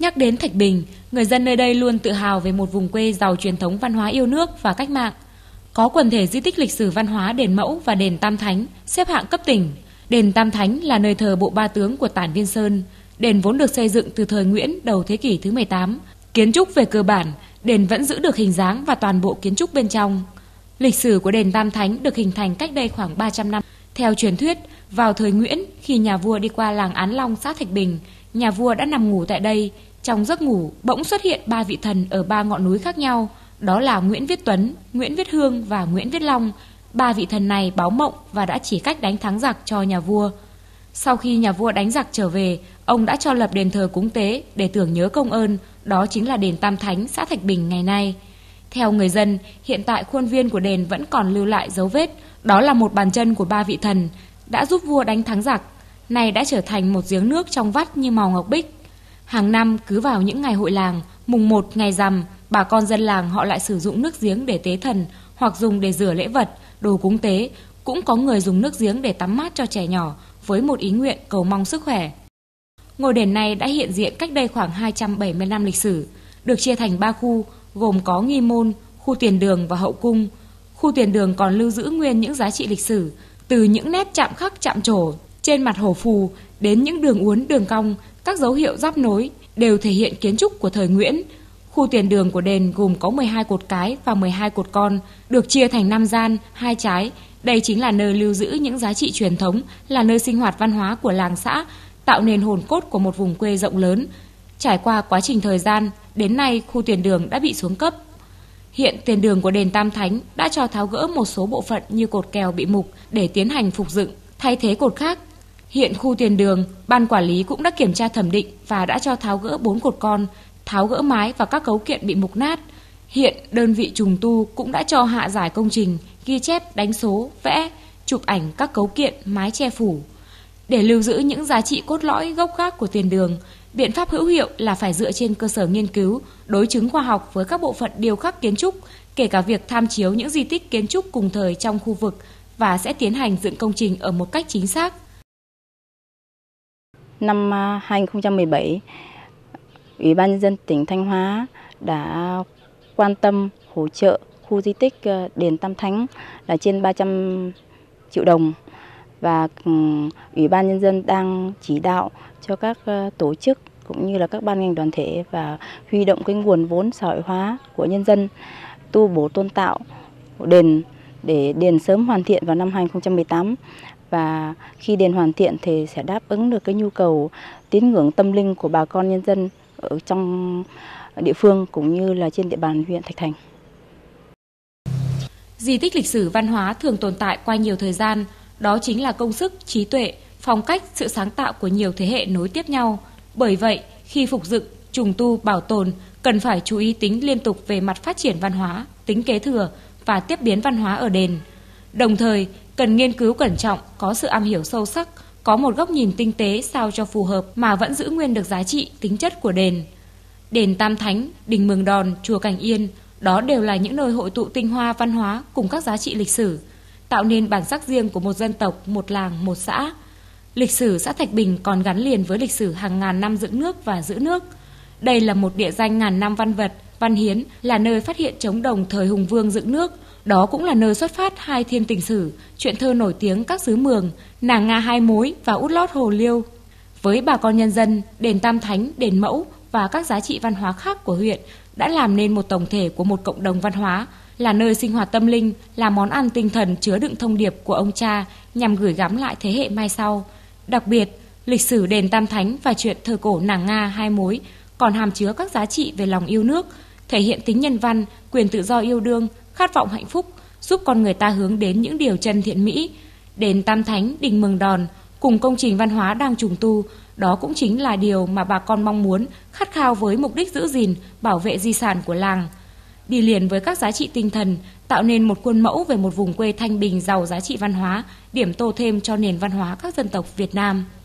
Nhắc đến Thạch Bình, người dân nơi đây luôn tự hào về một vùng quê giàu truyền thống văn hóa yêu nước và cách mạng. Có quần thể di tích lịch sử văn hóa đền Mẫu và đền Tam Thánh xếp hạng cấp tỉnh. Đền Tam Thánh là nơi thờ bộ ba tướng của Tản Viên Sơn. Đền vốn được xây dựng từ thời Nguyễn đầu thế kỷ thứ 18. Kiến trúc về cơ bản, đền vẫn giữ được hình dáng và toàn bộ kiến trúc bên trong. Lịch sử của đền Tam Thánh được hình thành cách đây khoảng 300 năm. Theo truyền thuyết, vào thời Nguyễn, khi nhà vua đi qua làng Án Long xã Thạch Bình, nhà vua đã nằm ngủ tại đây. Trong giấc ngủ, bỗng xuất hiện 3 vị thần ở 3 ngọn núi khác nhau. Đó là Nguyễn Viết Tuấn, Nguyễn Viết Hương và Nguyễn Viết Long. 3 vị thần này báo mộng và đã chỉ cách đánh thắng giặc cho nhà vua. Sau khi nhà vua đánh giặc trở về, ông đã cho lập đền thờ cúng tế để tưởng nhớ công ơn, đó chính là đền Tam Thánh xã Thạch Bình ngày nay. Theo người dân, hiện tại khuôn viên của đền vẫn còn lưu lại dấu vết, đó là một bàn chân của 3 vị thần đã giúp vua đánh thắng giặc, này đã trở thành một giếng nước trong vắt như màu ngọc bích. Hàng năm cứ vào những ngày hội làng, mùng 1 ngày rằm, bà con dân làng họ lại sử dụng nước giếng để tế thần hoặc dùng để rửa lễ vật, đồ cúng tế. Cũng có người dùng nước giếng để tắm mát cho trẻ nhỏ với một ý nguyện cầu mong sức khỏe. Ngôi đền này đã hiện diện cách đây khoảng 270 năm lịch sử, được chia thành 3 khu, gồm có nghi môn, khu tiền đường và hậu cung. Khu tiền đường còn lưu giữ nguyên những giá trị lịch sử, từ những nét chạm khắc chạm trổ trên mặt hổ phù đến những đường uốn đường cong, các dấu hiệu giáp nối đều thể hiện kiến trúc của thời Nguyễn. Khu tiền đường của đền gồm có 12 cột cái và 12 cột con, được chia thành 5 gian, 2 trái. Đây chính là nơi lưu giữ những giá trị truyền thống, là nơi sinh hoạt văn hóa của làng xã, tạo nền hồn cốt của một vùng quê rộng lớn. Trải qua quá trình thời gian, đến nay khu tiền đường đã bị xuống cấp. Hiện tiền đường của đền Tam Thánh đã cho tháo gỡ một số bộ phận như cột kèo bị mục để tiến hành phục dựng, thay thế cột khác. Hiện khu tiền đường, ban quản lý cũng đã kiểm tra thẩm định và đã cho tháo gỡ 4 cột con, tháo gỡ mái và các cấu kiện bị mục nát. Hiện đơn vị trùng tu cũng đã cho hạ giải công trình, ghi chép, đánh số, vẽ, chụp ảnh các cấu kiện, mái che phủ. Để lưu giữ những giá trị cốt lõi gốc gác của tiền đường, biện pháp hữu hiệu là phải dựa trên cơ sở nghiên cứu, đối chứng khoa học với các bộ phận điêu khắc kiến trúc, kể cả việc tham chiếu những di tích kiến trúc cùng thời trong khu vực và sẽ tiến hành dựng công trình ở một cách chính xác. Năm 2017, Ủy ban Nhân dân tỉnh Thanh Hóa đã quan tâm hỗ trợ khu di tích đền Tam Thánh là trên 300 triệu đồng. Và Ủy ban Nhân dân đang chỉ đạo cho các tổ chức cũng như là các ban ngành đoàn thể và huy động cái nguồn vốn xã hội hóa của nhân dân tu bổ tôn tạo đền để đền sớm hoàn thiện vào năm 2018. Và khi đền hoàn thiện thì sẽ đáp ứng được cái nhu cầu tín ngưỡng tâm linh của bà con nhân dân ở trong địa phương cũng như là trên địa bàn huyện Thạch Thành. Di tích lịch sử văn hóa thường tồn tại qua nhiều thời gian, đó chính là công sức, trí tuệ, phong cách, sự sáng tạo của nhiều thế hệ nối tiếp nhau. Bởi vậy, khi phục dựng, trùng tu, bảo tồn, cần phải chú ý tính liên tục về mặt phát triển văn hóa, tính kế thừa và tiếp biến văn hóa ở đền. Đồng thời, cần nghiên cứu cẩn trọng, có sự am hiểu sâu sắc, có một góc nhìn tinh tế sao cho phù hợp mà vẫn giữ nguyên được giá trị, tính chất của đền. Đền Tam Thánh, đình Mường Đòn, chùa Cảnh Yên, đó đều là những nơi hội tụ tinh hoa văn hóa cùng các giá trị lịch sử, tạo nên bản sắc riêng của một dân tộc, một làng, một xã. Lịch sử xã Thạch Bình còn gắn liền với lịch sử hàng ngàn năm dựng nước và giữ nước. Đây là một địa danh ngàn năm văn vật, văn hiến, là nơi phát hiện trống đồng thời Hùng Vương dựng nước. Đó cũng là nơi xuất phát hai thiên tình sử, truyện thơ nổi tiếng các xứ Mường, Nàng Nga Hai Mối và Út Lót Hồ Liêu. Với bà con nhân dân, đền Tam Thánh, đền Mẫu và các giá trị văn hóa khác của huyện đã làm nên một tổng thể của một cộng đồng văn hóa, là nơi sinh hoạt tâm linh, là món ăn tinh thần chứa đựng thông điệp của ông cha nhằm gửi gắm lại thế hệ mai sau. Đặc biệt, lịch sử đền Tam Thánh và truyện thơ cổ Nàng Nga Hai Mối còn hàm chứa các giá trị về lòng yêu nước, thể hiện tính nhân văn, quyền tự do yêu đương, khát vọng hạnh phúc, giúp con người ta hướng đến những điều chân thiện mỹ. Đền Tam Thánh, đình Mường Đòn cùng công trình văn hóa đang trùng tu, đó cũng chính là điều mà bà con mong muốn, khát khao với mục đích giữ gìn, bảo vệ di sản của làng. Đi liền với các giá trị tinh thần, tạo nên một khuôn mẫu về một vùng quê thanh bình giàu giá trị văn hóa, điểm tô thêm cho nền văn hóa các dân tộc Việt Nam.